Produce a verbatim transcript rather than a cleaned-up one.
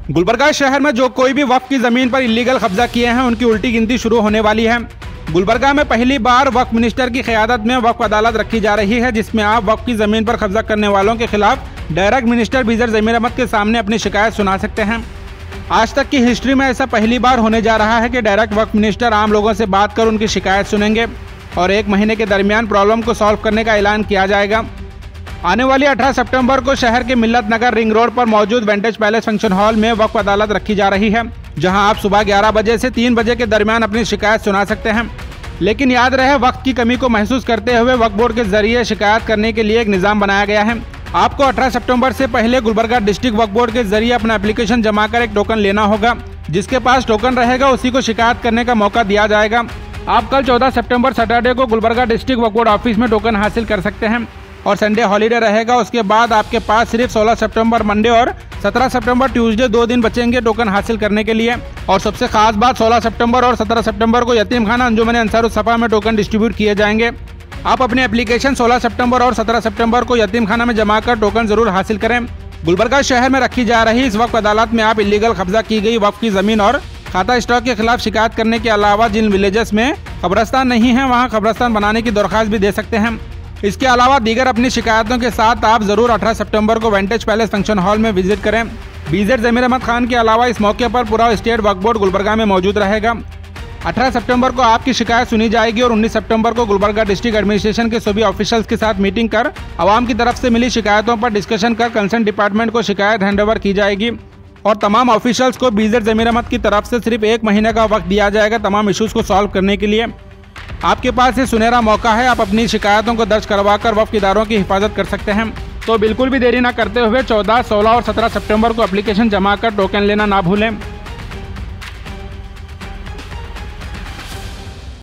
गुलबर्गा शहर में जो कोई भी वक्फ की जमीन पर इलीगल कब्जा किए हैं उनकी उल्टी गिनती शुरू होने वाली है। गुलबर्गा में पहली बार वक्फ मिनिस्टर की क़यादत में वक्फ अदालत रखी जा रही है, जिसमें आप वक्फ की जमीन पर कब्जा करने वालों के खिलाफ direct minister B Z Zameer Ahmed के सामने अपनी शिकायत सुना सकते हैं। आज तक की हिस्ट्री में ऐसा पहली बार होने जा रहा है कि डायरेक्ट वक्फ मिनिस्टर आम लोगों से बात कर उनकी शिकायत सुनेंगे और एक महीने के दरमियान प्रॉब्लम को सॉल्व करने का ऐलान किया जाएगा। आने वाली अठारह सितंबर को शहर के मिल्लत नगर रिंग रोड पर मौजूद वेंटेज पैलेस फंक्शन हॉल में वक्फ अदालत रखी जा रही है, जहां आप सुबह ग्यारह बजे से तीन बजे के दरमियान अपनी शिकायत सुना सकते हैं। लेकिन याद रहे, वक्त की कमी को महसूस करते हुए वक्फ बोर्ड के जरिए शिकायत करने के लिए एक निज़ाम बनाया गया है। आपको अठारह सितंबर से पहले गुलबर्गा डिस्ट्रिक्ट वक्फ बोर्ड के जरिए अपना एप्लीकेशन जमा कर एक टोकन लेना होगा। जिसके पास टोकन रहेगा उसी को शिकायत करने का मौका दिया जाएगा। आप कल चौदह सितंबर सैटरडे को Gulbarga district Waqf board office में टोकन हासिल कर सकते हैं और संडे हॉलीडे रहेगा। उसके बाद आपके पास सिर्फ सोलह सितंबर मंडे और सत्रह सितंबर ट्यूसडे दो दिन बचेंगे टोकन हासिल करने के लिए। और सबसे खास बात, सोलह सितंबर और सत्रह सितंबर को यतीम खाना अंजुमन अंसारुल सफा में टोकन डिस्ट्रीब्यूट किए जाएंगे। आप अपने एप्लीकेशन सोलह सितंबर और सत्रह सितंबर को यतीम खाना में जमा कर टोकन जरूर हासिल करें। गुलबर्गा शहर में रखी जा रही इस वक्फ अदालत में आप इलीगल कब्जा की गई वक्फ की जमीन और खाता स्टॉक के खिलाफ शिकायत करने के अलावा जिन विलेजेस में कब्रस्तान नहीं है वहाँ कब्रस्तान बनाने की दरख्वास्त भी दे सकते हैं। इसके अलावा दीगर अपनी शिकायतों के साथ आप जरूर अठारह सितंबर को वेंटेज पैलेस फंक्शन हॉल में विजिट करें। बीजेड जमीर अहमद खान के अलावा इस मौके पर पूरा स्टेट वक्फ बोर्ड गुलबर्गा में मौजूद रहेगा। अठारह सितंबर को आपकी शिकायत सुनी जाएगी और उन्नीस सितंबर को गुलबर्गा डिस्ट्रिक्ट एडमिनिस्ट्रेशन के सभी ऑफिशियल्स के साथ मीटिंग कर आवाम की तरफ से मिली शिकायतों पर डिस्कशन कर कंसर्न डिपार्टमेंट को शिकायत हैंडओवर की जाएगी और तमाम ऑफिशियल्स को बीजेड जमीर अहमद की तरफ से सिर्फ एक महीने का वक्त दिया जाएगा तमाम इशूज़ को सॉल्व करने के लिए। आपके पास ये सुनहरा मौका है, आप अपनी शिकायतों को दर्ज करवा कर वक्फ इदारों की हिफाजत कर सकते हैं। तो बिल्कुल भी देरी न करते हुए चौदह, सोलह और सत्रह सितंबर को एप्लीकेशन जमा कर टोकन लेना ना भूलें।